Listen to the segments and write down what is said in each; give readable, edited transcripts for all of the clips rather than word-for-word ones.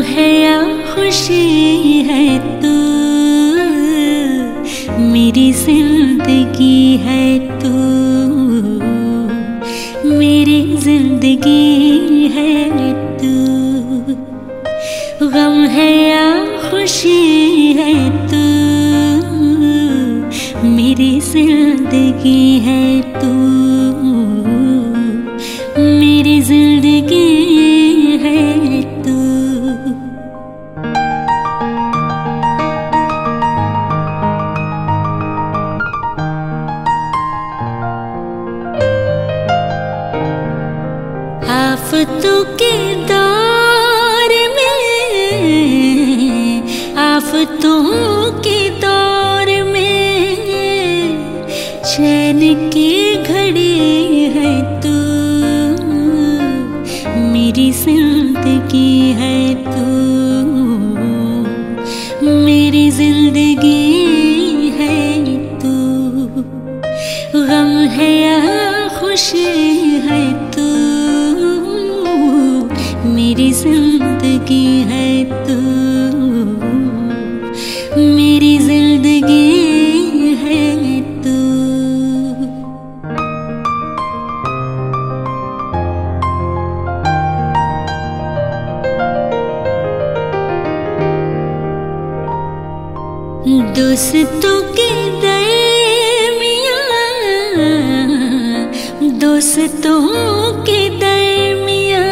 है या खुशी है तू, मेरी जिंदगी है तू, मेरी जिंदगी है तू। गम है या खुशी है तू, मेरी जिंदगी है तू, मेरी जिंदगी है तू। आफतों के दौर में, आफतों के दौर में चैन की घड़ी है तू, मेरी जिंदगी है तू, मेरी जिंदगी है तू। गम है या खुशी है तू, मेरी जिंदगी है तू, मेरी जिंदगी है तू। दोस्तों के दरमियाँ, दोस्तों के दरमियाँ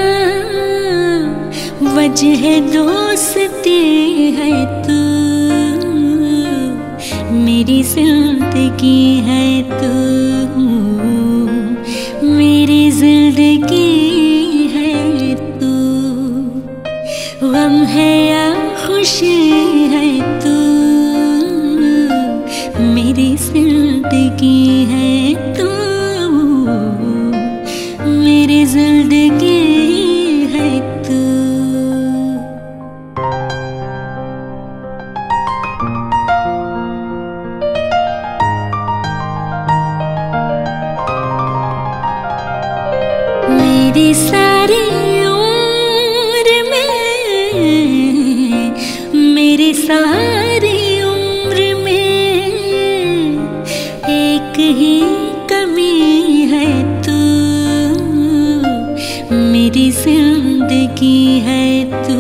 वजह दोस्ती है तू, मेरी जिंदगी है तू, मेरी जिंदगी है तू। गम है या खुशी है तू, मेरी जिंदगी है तू, मेरी जिंदगी है तू। मेरी सारी उम्र में, मेरी सारी उम्र में एक ही कमी है तू, मेरी जिंदगी है तू,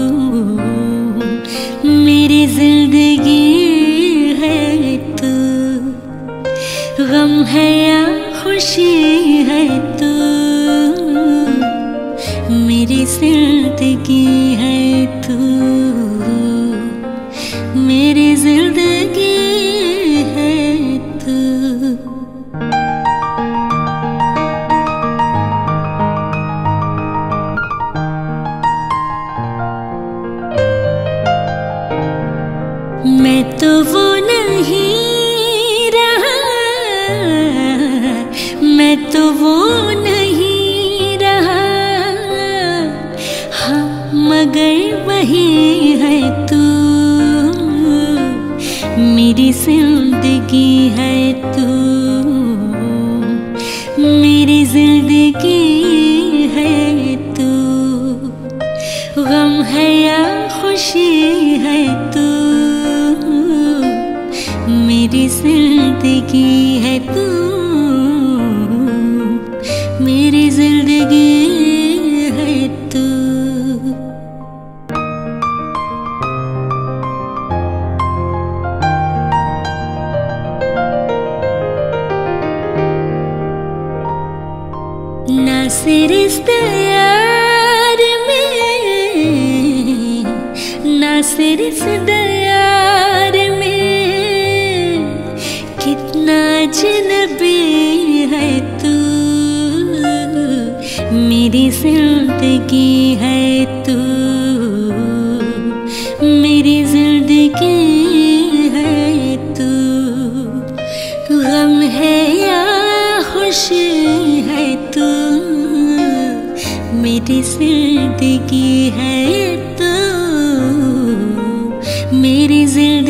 मेरी जिंदगी है तू। गम है या खुशी है तू, मेरी जिंदगी है तू, मेरी जिंदगी है तू। मैं तो वो नहीं रहा, मैं तो वो नहीं रहा, हाँ मगर वही है तू, मेरी जिंदगी है तू, मेरी जिंदगी है तू। गम है या खुशी है तू, मेरी जिंदगी है तू, मेरी जिंदगी है तू। ना सिर इस दयार में, ना सिर इस दयार में कितना अजनबी है तू, मेरी जिंदगी है तू, मेरी जिंदगी है तू। गम है या खुशी है तू, मेरी जिंदगी है तू, मेरी जिंदगी